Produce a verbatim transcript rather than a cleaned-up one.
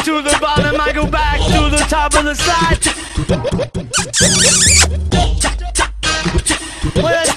to the bottom, I go back to the top of the slide. When I